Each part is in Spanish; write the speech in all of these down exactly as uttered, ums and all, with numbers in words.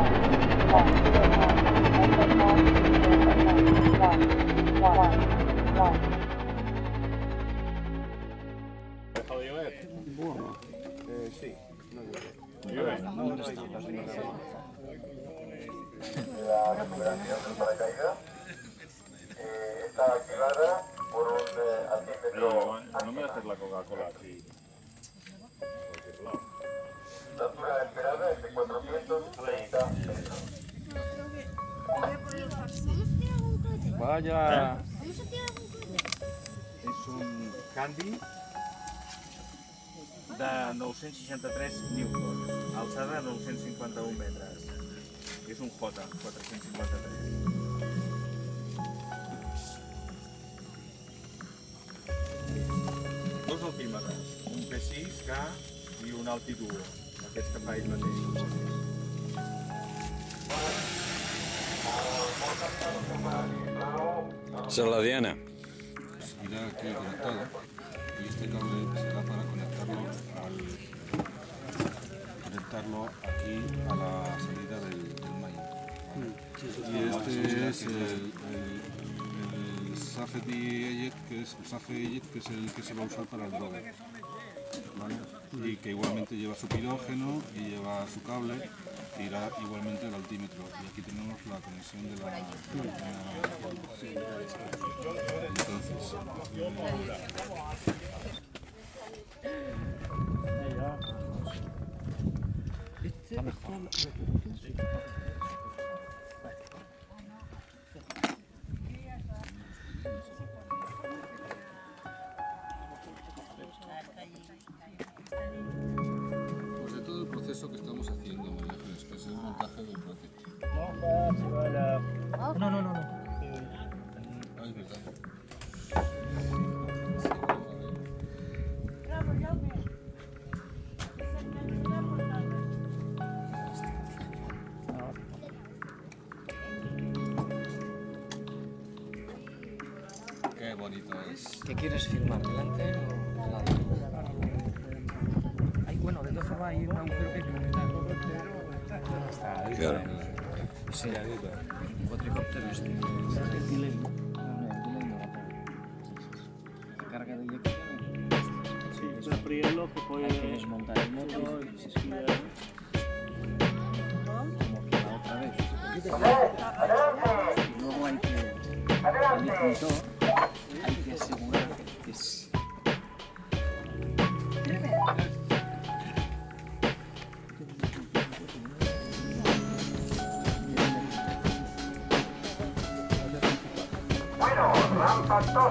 ¿Dejado de llover? Bueno, eh, sí. No llueve. No, no, no hay situación. La recuperación del paracaídas eh, está activada por un eh, altímetro. No me haces la Coca-Cola aquí. La altura esperada es de cuatrocientos treinta metros. Vaya. És un canvi de nou-cents seixanta-tres newtons, alçada nou-cents cinquanta-un metres. És un J, quatre-cents cinquanta-tres. Dos altímetres, un P sis K i un altitudo, aquests que fa ell mateix. Esa es la Diana. Pues irá aquí conectado y este cable será para conectarlo al conectarlo aquí a la salida del, del main, ¿vale? Y este es el, el, el SAFET eject, que es el SAFET eject, que es el que se va a usar para el rover, ¿vale? Y que igualmente lleva su pirógeno y lleva su cable. Irá igualmente el altímetro y aquí tenemos la conexión de la, de la entonces pues de todo el proceso que estamos haciendo, María Ángeles, que es el montaje del prototipo. No, no, no, no. Ah, es verdad. Qué bonito es. ¿Qué quieres filmar? ¿Delante o al lado? Ay, bueno, de todas formas hay un agujero que conectar. Claro. Sí, cuatricóptero este. El delay, ¿no? No, el delay no. La carga de eyección. Sí, es un frielo que puede... Hay que desmontar el motor y se esquina. Como que la otra vez. Y luego hay que... El disjuntor hay que asegurar que es... Bueno, rampa dos.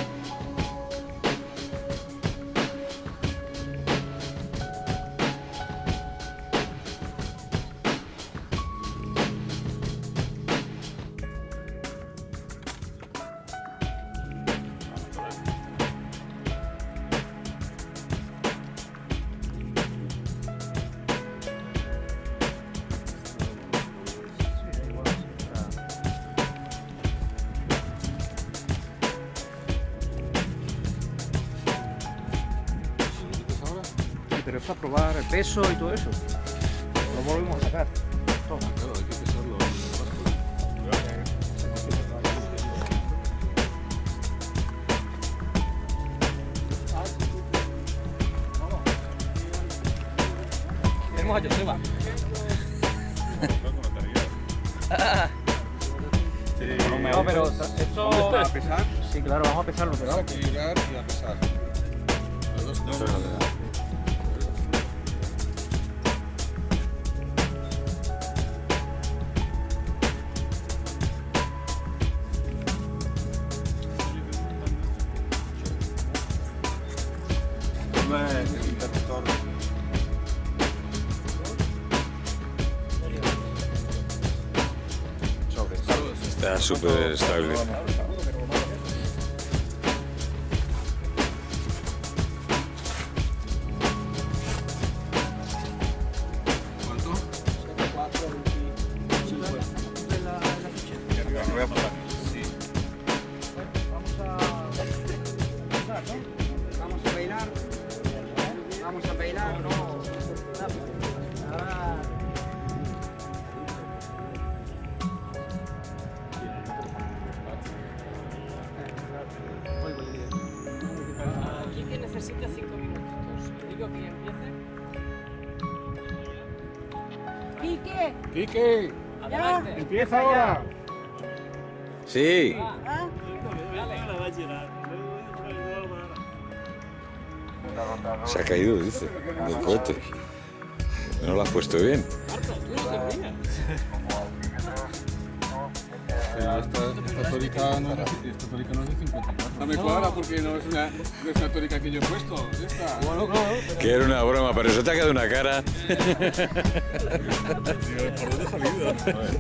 Pero es para probar el peso y todo eso. Lo volvemos a sacar. Todo. Claro, hay que pesarlo. Tenemos a Joseba. No, pero esto... ¿Vamos a pesar? Sí, claro, vamos a pesarlo. Pero... A equilibrar y a pesar. Las dos cosas. Está súper estable. ¿Cuánto? Lo voy a apuntar. Sí. Vamos a... Vamos a bailar. Vamos a bailar, no. Ahora... Quique, ¡Quique! ya. ¡Empieza ahora! Sí. ¿Ah? La va a girar. Se ha caído, dice, del cohete. No lo has puesto bien. Pero esta, esta tórica no es de, esta tórica no es de cincuenta y cuatro. No me cuadra porque no es una, no es una tórica que yo he puesto. Esta. Bueno, claro. Que era una broma, pero eso te ha quedado una cara. ¿Por dónde ha salido?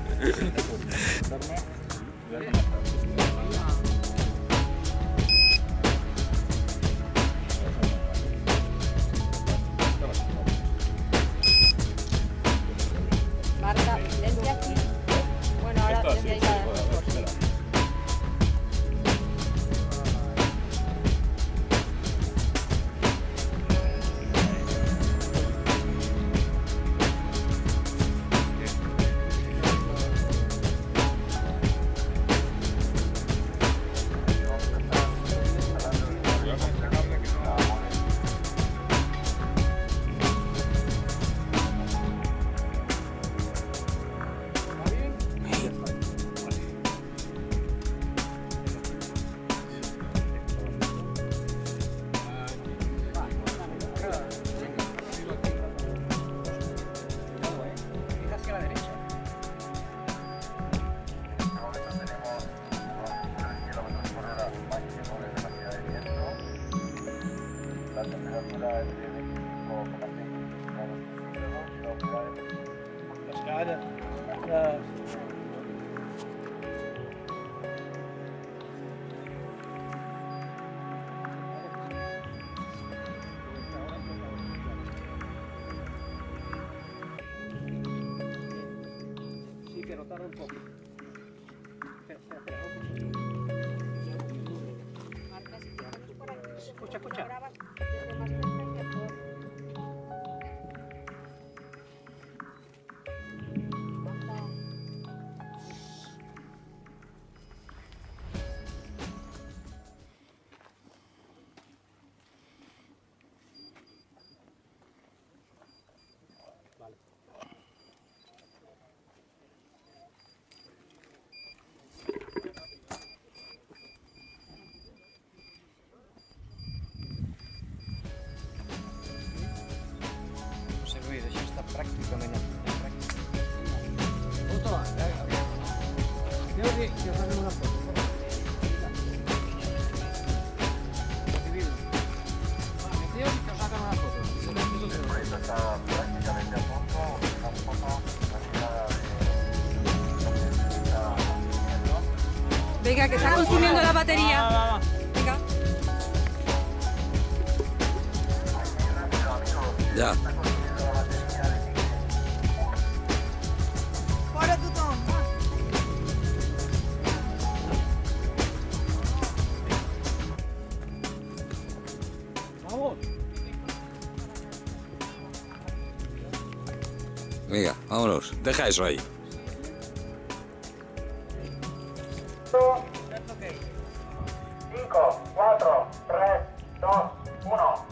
Marta, vente aquí. Bueno, ahora vente ahí cada uno. La temperatura es de veinticinco coma seis grados centígrados y la humedad de Cascada. Ah, sí, que rotaron un poco. Espera, espera, espera. Marta, si te pones por aquí, Escucha, escucha. grabas desde más cerca mejor. Marta. José Luis, això està pràcticament en pràctica. Foto, eh? Deu dir que us una foto. Meteu i que us hagan una foto. El proyecto está prácticamente a punto. Una foto retirada de... Venga, que está consumiendo la batería. Venga. Ya. Fora tothom. Vamos. Venga, vámonos. Deja eso ahí. cinco, cuatro, tres, dos, uno.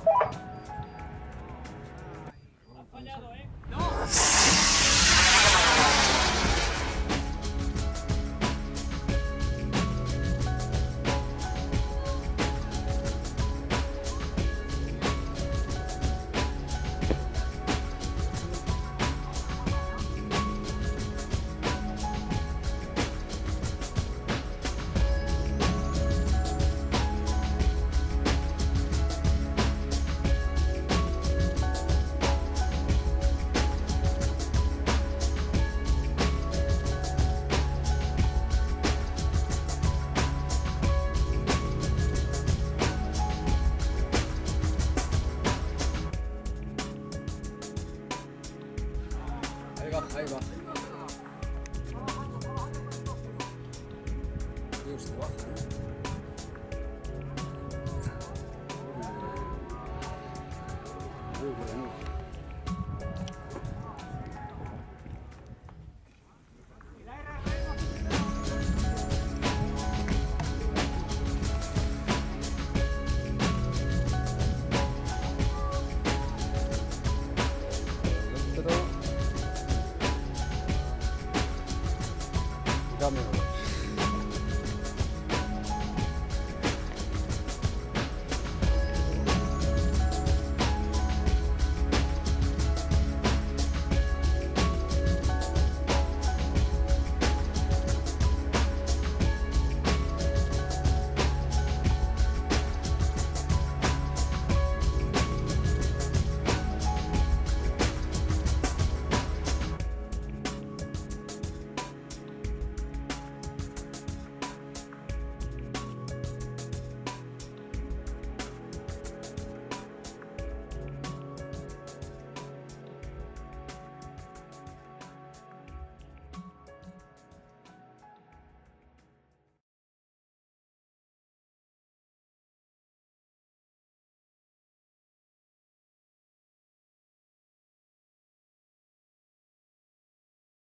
Ahí va, ahí va. Dios, te baja, ¿eh?